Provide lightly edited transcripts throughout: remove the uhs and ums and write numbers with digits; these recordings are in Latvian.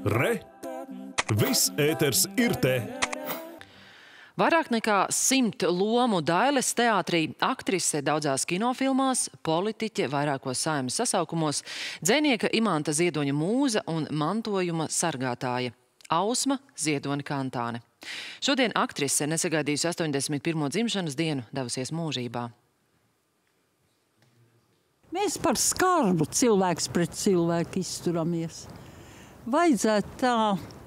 Re! Viss ēters ir te! Vairāk nekā 100 lomu Dailes teātrī, aktrise daudzās kinofilmās, politiķe vairākos Saeimas sasaukumos, dzejnieka Imanta Ziedoņa mūza un mantojuma sargātāja Ausma Ziedone-Kantāne. Šodien aktrise, nesagaidījusi 81. dzimšanas dienu, devusies mūžībā. Mēs par skarbu cilvēks pret cilvēku izturamies. Vajadzētu tā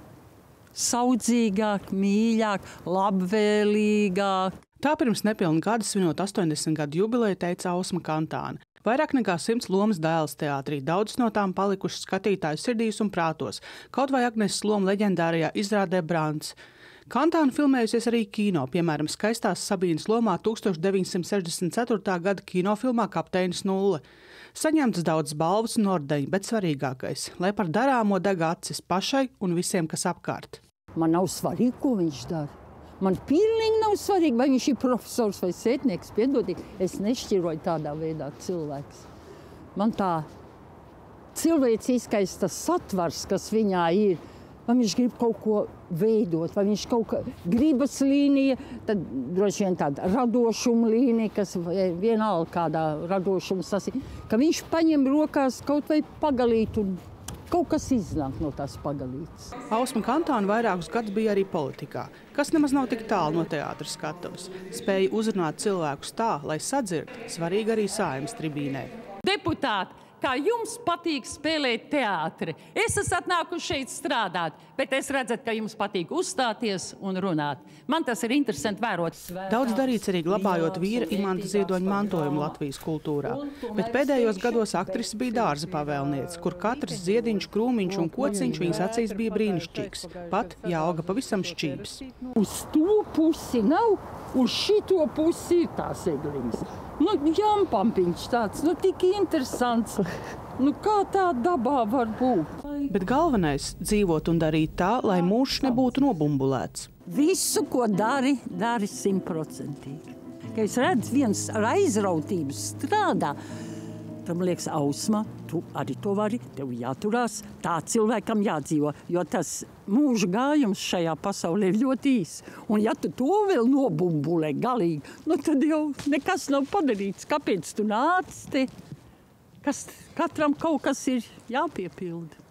saudzīgāk, mīļāk, labvēlīgāk. Tā pirms nepilna gada svinot 80 gadu jubileju teica Ausma Kantāne. Vairāk nekā 100 lomas Dailes teātrī, daudzas no tām palikušas skatītāju sirdīs un prātos, kaut vai Agneses loma leģendārajā izrādē Brants. Kantāne filmējusies arī kino, piemēram, skaistās Sabīnes lomā 1964. gada kinofilmā Kapteinis Nulle. Saņemtas daudz balvas un ordeņu, bet svarīgākais, lai par darāmo deg acis pašai un visiem, kas apkārt. Man nav svarīgi, ko viņš dara. Man pilnīgi nav svarīgi, vai viņš ir profesors vai sētnieks, piedodiet. Es nešķiroju tādā veidā cilvēks. Man tā cilvēciskais tas satvars, kas viņā ir, vai viņš grib kaut ko veidot, vai viņš kaut kā gribas līnija, tad droši vien tāda radošuma līnija, kas vienalga kādā radošums tas ir, ka viņš paņem rokās kaut vai pagalīt un kaut kas iznāk no tās pagalītes. Ausma Kantāne vairākus gadus bija arī politikā, kas nemaz nav tik tālu no teātra skatuves. Spēja uzrunāt cilvēkus tā, lai sadzird, svarīgi arī Saeimas tribīnē. Deputāti, kā jums patīk spēlēt teātri? Es esmu atnākuši šeit strādāt, bet es redzat, ka jums patīk uzstāties un runāt. Man tas ir interesanti vērot. Daudz darīts arī glabājot vīra Imanta Ziedoņa mantojumu Latvijas kultūrā. Bet pēdējos gados aktrise bija dārza pavēlniece, kur katrs ziediņš, krūmiņš un kociņš viņas acīs bija brīnišķīgs. Pat jāauga pavisam šķības. Uz to pusi nav, uz šito pusi ir tās egliņas. Jampampiņš tāds, tik interesants. Kā tā dabā var būt? Bet galvenais – dzīvot un darīt tā, lai mūžs nebūtu nobumbulēts. Visu, ko dari 100%. Kad es redzu, viens ar aizrautību strādā, tam liekas, Ausma, tu arī to vari, tev jāturās, tā cilvēkam jādzīvo, jo tas mūža gājums šajā pasaulē ir ļoti īs. Un ja tu to vēl nobumbulē galīgi, tad jau nekas nav padarīts. Kāpēc tu nāc te? Katram kaut kas ir jāpiepilda.